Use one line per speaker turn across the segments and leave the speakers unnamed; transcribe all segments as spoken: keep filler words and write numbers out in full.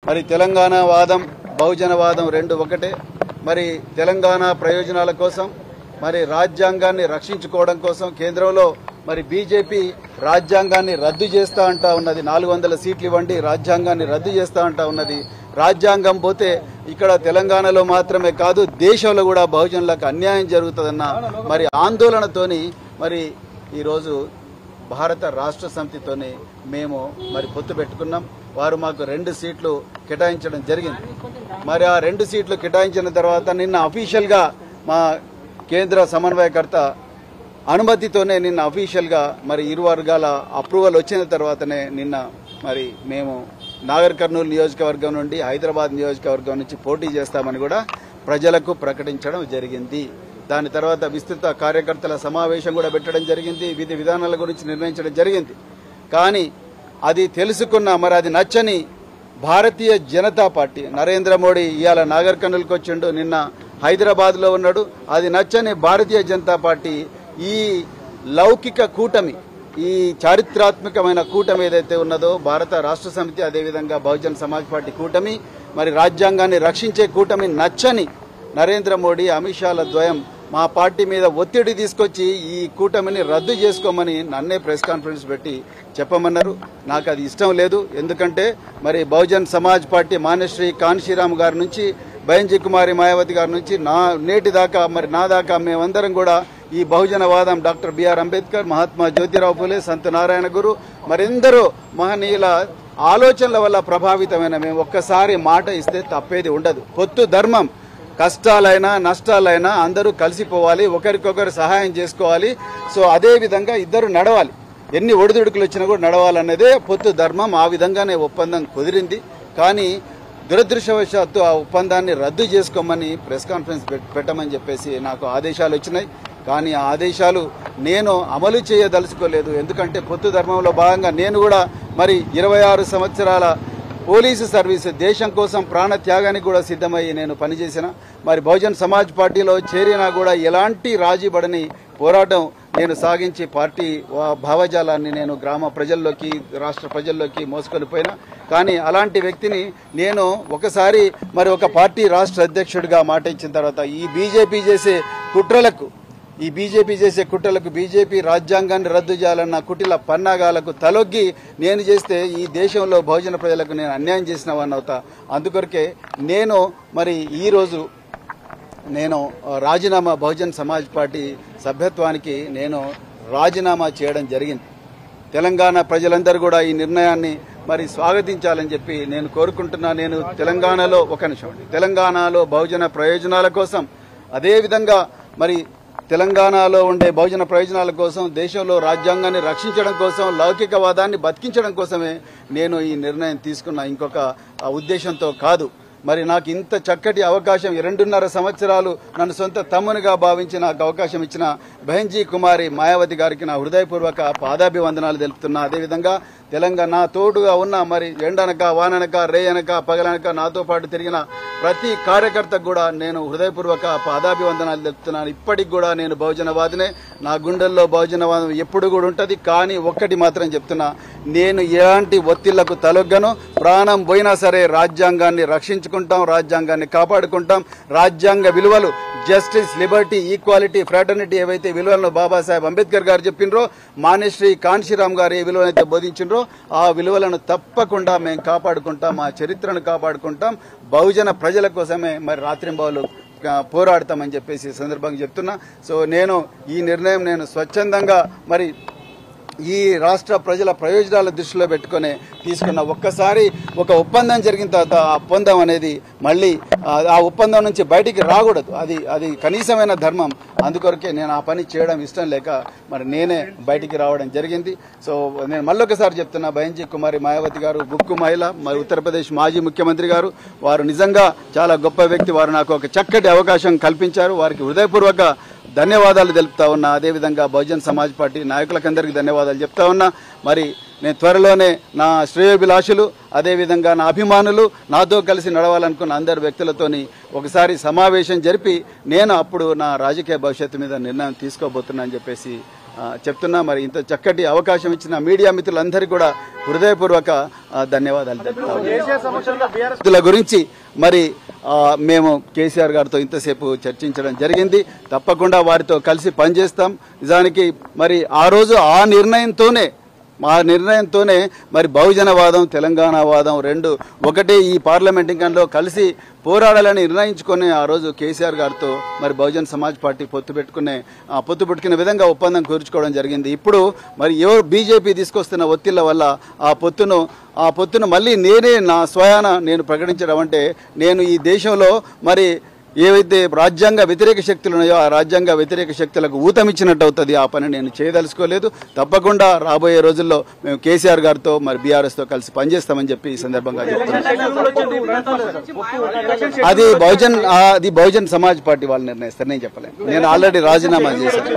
మరి తెలంగాణ వాదం బహుజన వాదం రెండు ఒకటే. మరి తెలంగాణ ప్రయోజనాల కోసం మరి రాజ్యాంగాన్ని రక్షించుకోవడం కోసం కేంద్రంలో మరి బీజేపీ రాజ్యాంగాన్ని రద్దు చేస్తా అంటా ఉన్నది. నాలుగు వందల సీట్లు ఇవ్వండి, రాజ్యాంగాన్ని రద్దు చేస్తా అంటా ఉన్నది. రాజ్యాంగం పోతే ఇక్కడ తెలంగాణలో మాత్రమే కాదు దేశంలో కూడా బహుజనులకు అన్యాయం జరుగుతుందన్న మరి ఆందోళనతోని మరి ఈరోజు భారత రాష్ట్ర సమితితోని మేము మరి పొత్తు పెట్టుకున్నాం. వారు మాకు రెండు సీట్లు కేటాయించడం జరిగింది. మరి ఆ రెండు సీట్లు కేటాయించిన తర్వాత నిన్న అఫీషియల్గా మా కేంద్ర సమన్వయకర్త అనుమతితోనే నిన్న అఫీషియల్గా మరి ఇరు వర్గాల అప్రూవల్ వచ్చిన తర్వాతనే నిన్న మరి మేము నాగర్ కర్నూలు నియోజకవర్గం నుండి హైదరాబాద్ నియోజకవర్గం నుంచి పోటీ చేస్తామని కూడా ప్రజలకు ప్రకటించడం జరిగింది. దాని తర్వాత విస్తృత కార్యకర్తల సమావేశం కూడా పెట్టడం జరిగింది. విధి విధానాల గురించి నిర్ణయించడం జరిగింది. కానీ అది తెలుసుకున్న మరి అది నచ్చని భారతీయ జనతా పార్టీ నరేంద్ర మోడీ ఇవాళ నాగర్ కర్నూలుకి వచ్చిండు, నిన్న హైదరాబాద్లో ఉన్నాడు. అది నచ్చని భారతీయ జనతా పార్టీ ఈ లౌకిక కూటమి, ఈ చారిత్రాత్మకమైన కూటమి ఏదైతే ఉన్నదో భారత రాష్ట్ర సమితి, అదేవిధంగా బహుజన్ సమాజ్ పార్టీ కూటమి, మరి రాజ్యాంగాన్ని రక్షించే కూటమి నచ్చని నరేంద్ర మోడీ అమిత్ షాల ద్వయం మా పార్టీ మీద ఒత్తిడి తీసుకొచ్చి ఈ కూటమిని రద్దు చేసుకోమని నన్నే ప్రెస్ కాన్ఫరెన్స్ పెట్టి చెప్పమన్నారు. నాకు అది ఇష్టం లేదు. ఎందుకంటే మరి బహుజన్ సమాజ్ పార్టీ మాన్యశ్రీ కాన్షీరామ్ గారి నుంచి బైంజీ కుమారి మాయావతి గారి నుంచి నా నేటి దాకా మరి నా దాకా మేమందరం కూడా ఈ బహుజనవాదం డాక్టర్ బిఆర్ అంబేద్కర్, మహాత్మా జ్యోతిరావు ఫులే, సంత్ నారాయణ గురు మరెందరో మహనీయుల ఆలోచనల వల్ల ప్రభావితమైన మేము ఒక్కసారి మాట ఇస్తే తప్పేది ఉండదు. పొత్తు ధర్మం, కష్టాలైనా నష్టాలైనా అందరూ కలిసిపోవాలి, ఒకరికొకరు సహాయం చేసుకోవాలి. సో అదే విధంగా ఇద్దరు నడవాలి, ఎన్ని ఒడిదుడుకులు వచ్చినా కూడా నడవాలన్నదే పొత్తు ధర్మం. ఆ విధంగానే ఒప్పందం కుదిరింది. కానీ దురదృష్టవశాత్తు ఆ ఒప్పందాన్ని రద్దు చేసుకోమని ప్రెస్ కాన్ఫరెన్స్ పెట్టమని చెప్పేసి నాకు ఆదేశాలు వచ్చినాయి. కానీ ఆ ఆదేశాలు నేను అమలు చేయదలుచుకోలేదు. ఎందుకంటే పొత్తు ధర్మంలో భాగంగా నేను కూడా మరి ఇరవై ఆరు సంవత్సరాల పోలీసు సర్వీసు దేశం కోసం ప్రాణ త్యాగానికి కూడా సిద్ధమయ్యి నేను పనిచేసిన మరి బహుజన్ సమాజ్ పార్టీలో చేరినా కూడా ఎలాంటి రాజీపడని పోరాటం నేను సాగించి పార్టీ భావజాలాన్ని నేను గ్రామ ప్రజల్లోకి రాష్ట్ర ప్రజల్లోకి మోసుకొనిపోయినా. కానీ అలాంటి వ్యక్తిని నేను ఒకసారి మరి ఒక పార్టీ రాష్ట్ర అధ్యక్షుడిగా మాట ఇచ్చిన తర్వాత ఈ బీజేపీ చేసే కుట్రలకు ఈ బీజేపీ చేసే కుట్రలకు బీజేపీ రాజ్యాంగాన్ని రద్దు చేయాలన్న కుటిల పన్నాగాలకు తలొగ్గి నేను చేస్తే ఈ దేశంలో బహుజన ప్రజలకు నేను అన్యాయం చేసిన వాడిని అవుతా. అందుకొరకే నేను మరి ఈరోజు నేను రాజీనామా బహుజన్ సమాజ్ పార్టీ సభ్యత్వానికి నేను రాజీనామా చేయడం జరిగింది. తెలంగాణ ప్రజలందరూ కూడా ఈ నిర్ణయాన్ని మరి స్వాగతించాలని చెప్పి నేను కోరుకుంటున్నా. నేను తెలంగాణలో ఒక నిమిషం తెలంగాణలో బహుజన ప్రయోజనాల కోసం, అదేవిధంగా మరి తెలంగాణలో ఉండే బహుజన ప్రయోజనాల కోసం, దేశంలో రాజ్యాంగాన్ని రక్షించడం కోసం, లౌకికవాదాన్ని బతికించడం కోసమే నేను ఈ నిర్ణయం తీసుకున్న, ఇంకొక ఉద్దేశంతో కాదు. మరి నాకు ఇంత చక్కటి అవకాశం రెండున్నర సంవత్సరాలు నన్ను సొంత తమ్మునిగా భావించి నాకు అవకాశం ఇచ్చిన బహంజీ కుమారి మాయావతి గారికి నా హృదయపూర్వక పాదాభివందనాలు తెలుపుతున్నా. అదేవిధంగా తెలంగాణ నా తోడుగా ఉన్న మరి ఎండనక వాననక రేయనక పగలనక నాతో పాటు తిరిగిన ప్రతి కార్యకర్తకు కూడా నేను హృదయపూర్వక పాదాభివందనాలు తెలుపుతున్నాను. ఇప్పటికి కూడా నేను బహుజనవాదినే, నా గుండెల్లో బహుజనవాదం ఎప్పుడు కూడా ఉంటుంది. కానీ ఒక్కటి మాత్రం చెప్తున్నా, నేను ఎలాంటి ఒత్తిళ్లకు తలొగ్గను. ప్రాణం పోయినా సరే రాజ్యాంగాన్ని రక్షించుకుంటాం, రాజ్యాంగాన్ని కాపాడుకుంటాం. రాజ్యాంగ విలువలు జస్టిస్, లిబర్టీ, ఈక్వాలిటీ, ఫ్రాటర్నిటీ ఏవైతే విలువలను బాబాసాహెబ్ అంబేద్కర్ గారు చెప్పినరో, మాన్యశ్రీ కాన్షీరామ్ గారు ఏ విలువనైతే బోధించినరో ఆ విలువలను తప్పకుండా మేము కాపాడుకుంటాం, మా చరిత్రను కాపాడుకుంటాం. బహుజన ప్రజల కోసమే మరి రాత్రింబవలు పోరాడతామని చెప్పేసి సందర్భంగా చెప్తున్నా. సో నేను ఈ నిర్ణయం నేను స్వచ్ఛందంగా మరి ఈ రాష్ట్ర ప్రజల ప్రయోజనాల దృష్టిలో పెట్టుకుని తీసుకున్న. ఒక్కసారి ఒక ఒప్పందం జరిగిన తర్వాత ఆ ఒప్పందం అనేది మళ్ళీ ఆ ఒప్పందం నుంచి బయటికి రాకూడదు. అది అది కనీసమైన ధర్మం. అందుకొరకే నేను ఆ పని చేయడం ఇష్టం లేక మరి నేనే బయటికి రావడం జరిగింది. సో నేను మళ్ళొకసారి చెప్తున్నా, బహంజీ కుమారి మాయావతి గారు గుక్కు మహిళ, మరి ఉత్తరప్రదేశ్ మాజీ ముఖ్యమంత్రి గారు, వారు నిజంగా చాలా గొప్ప వ్యక్తి. వారు నాకు ఒక చక్కటి అవకాశం కల్పించారు. వారికి హృదయపూర్వక ధన్యవాదాలు తెలుపుతా ఉన్నా. అదేవిధంగా బహుజన్ సమాజ్ పార్టీ నాయకులకందరికీ ధన్యవాదాలు చెప్తా ఉన్నా. మరి నేను త్వరలోనే నా శ్రేయోభిలాషులు, అదేవిధంగా నా అభిమానులు, నాతో కలిసి నడవాలనుకున్న అందరు వ్యక్తులతోని ఒకసారి సమావేశం జరిపి నేను అప్పుడు నా రాజకీయ భవిష్యత్తు మీద నిర్ణయం తీసుకోబోతున్నా అని చెప్పేసి చెప్తున్నా. మరి ఇంత చక్కటి అవకాశం ఇచ్చిన మీడియా మిత్రులందరికీ కూడా హృదయపూర్వక ధన్యవాదాలు తెలుపుతున్నాం. గురించి మరి మేము కేసీఆర్ గారితో ఇంతసేపు చర్చించడం జరిగింది. తప్పకుండా వారితో కలిసి పనిచేస్తాం. నిజానికి మరి ఆ రోజు ఆ నిర్ణయంతోనే మా నిర్ణయంతోనే మరి బహుజనవాదం తెలంగాణవాదం రెండు ఒకటే ఈ పార్లమెంట్ ఇంకంలో కలిసి పోరాడాలని నిర్ణయించుకుని ఆ రోజు కేసీఆర్ గారితో మరి బహుజన్ సమాజ్ పార్టీ పొత్తు పెట్టుకునే పొత్తు పెట్టుకునే విధంగా ఒప్పందం కూర్చుకోవడం జరిగింది. ఇప్పుడు మరి ఎవరు బీజేపీ తీసుకొస్తున్న ఒత్తిళ్ల వల్ల ఆ పొత్తును ఆ పొత్తును మళ్ళీ నేనే నా స్వయాన నేను ప్రకటించడం అంటే నేను ఈ దేశంలో మరి ఏవైతే రాజ్యాంగ వ్యతిరేక శక్తులు ఉన్నాయో ఆ రాజ్యాంగ వ్యతిరేక శక్తులకు ఊతమిచ్చినట్టు అవుతుంది. ఆ పని నేను చేయదలుచుకోలేదు. తప్పకుండా రాబోయే రోజుల్లో మేము కేసీఆర్ గారితో మరి బీఆర్ఎస్తో కలిసి పనిచేస్తామని చెప్పి ఈ సందర్భంగా చెప్తున్నాం. అది బహుజన్ అది బహుజన్ సమాజ్ పార్టీ వాళ్ళు నిర్ణయిస్తారు, నేను చెప్పలేను. నేను ఆల్రెడీ రాజీనామా చేశాను.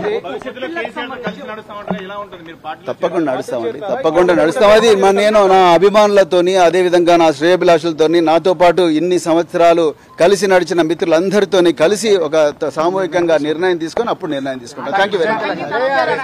తప్పకుండా నడుస్తామండి, తప్పకుండా నడుస్తాం. అది నేను నా అభిమానులతోని అదేవిధంగా నా శ్రేయభిలాషులతోని నాతో పాటు ఇన్ని సంవత్సరాలు కలిసి నడిచిన మిత్రులందరితోని కలిసి ఒక సామూహికంగా నిర్ణయం తీసుకొని అప్పుడు నిర్ణయం తీసుకుంటాం. Thank you very much.